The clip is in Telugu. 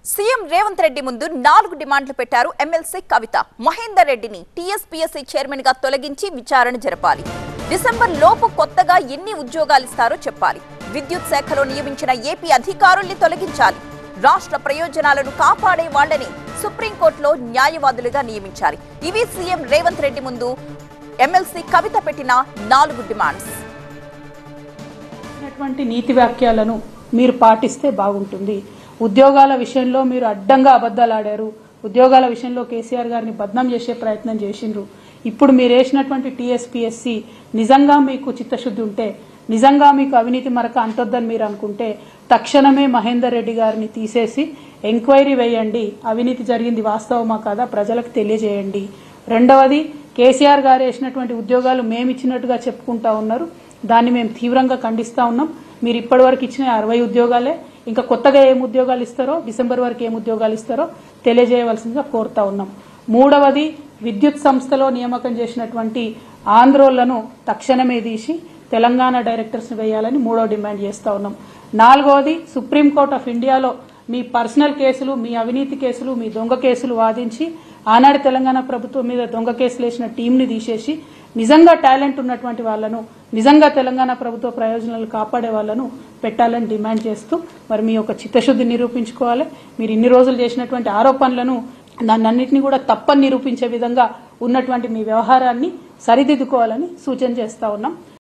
సీఎం రేవంత్ రెడ్డి ముందు 4 డిమాండ్లు పెట్టారు ఎమ్మెల్సీ కవిత. మహేందర్ రెడ్డిని టీఎస్పీఎస్సీ చైర్మన్ గా తొలగించి విచారణ జరపాలి. డిసెంబర్ లోపు కొత్తగా ఎన్ని ఉద్యోగాలు ఇస్తారో చెప్పాలి. విద్యుత్ శాఖలో నియమించిన ఏపీ అధికారుల్ని తొలగించాలి. రాష్ట్ర ప్రయోజనాలను కాపాడే వాళ్లని సుప్రీంకోర్టులో న్యాయవాదులుగా నియమించాలి. ఇవి సీఎం రేవంత్ రెడ్డి ముందు ఎమ్మెల్సీ కవిత పెట్టిన 4 డిమాండ్స్. నీతి వ్యాఖ్యలను మీరు పాటిస్తే బాగుంటుంది. ఉద్యోగాల విషయంలో మీరు అడ్డంగా అబద్ధాలు ఆడారు. ఉద్యోగాల విషయంలో కేసీఆర్ గారిని బద్నాం చేసే ప్రయత్నం చేసిండ్రు. ఇప్పుడు మీరు వేసినటువంటి టీఎస్పీఎస్సీ నిజంగా మీకు చిత్తశుద్ధి ఉంటే, నిజంగా మీకు అవినీతి మరక అంటొద్దని మీరు అనుకుంటే తక్షణమే మహేందర్ రెడ్డి గారిని తీసేసి ఎంక్వైరీ వేయండి. అవినీతి జరిగింది వాస్తవమా కాదా ప్రజలకు తెలియజేయండి. రెండవది, కేసీఆర్ గారు వేసినటువంటి ఉద్యోగాలు మేమిచ్చినట్టుగా చెప్పుకుంటా ఉన్నారు. దాన్ని మేము తీవ్రంగా ఖండిస్తా ఉన్నాం. మీరు ఇప్పటివరకు ఇచ్చిన 60 ఉద్యోగాలే, ఇంకా కొత్తగా ఏం ఉద్యోగాలు ఇస్తారో, డిసెంబర్ వరకు ఏం ఉద్యోగాలు ఇస్తారో తెలియజేయవలసిందిగా కోరుతా ఉన్నాం. మూడవది, విద్యుత్ సంస్థలో నియామకం చేసినటువంటి ఆంధ్రోళ్లను తక్షణమే తీసి తెలంగాణ డైరెక్టర్స్ వేయాలని మూడో డిమాండ్ చేస్తా ఉన్నాం. నాలుగవది, సుప్రీంకోర్టు ఆఫ్ ఇండియాలో మీ పర్సనల్ కేసులు, మీ అవినీతి కేసులు, మీ దొంగ కేసులు వాదించి ఆనాడు తెలంగాణ ప్రభుత్వం మీద దొంగ కేసులు వేసిన టీంని తీసేసి నిజంగా టాలెంట్ ఉన్నటువంటి వాళ్లను, నిజంగా తెలంగాణ ప్రభుత్వ ప్రయోజనాలు కాపాడే వాళ్లను పెట్టాలని డిమాండ్ చేస్తూ మరి మీ యొక్క చిత్తశుద్ధి నిరూపించుకోవాలి. మీరు ఇన్ని రోజులు చేసినటువంటి ఆరోపణలను, దాన్నన్నింటినీ కూడా తప్పని నిరూపించే విధంగా ఉన్నటువంటి మీ వ్యవహారాన్ని సరిదిద్దుకోవాలని సూచన చేస్తా ఉన్నాం.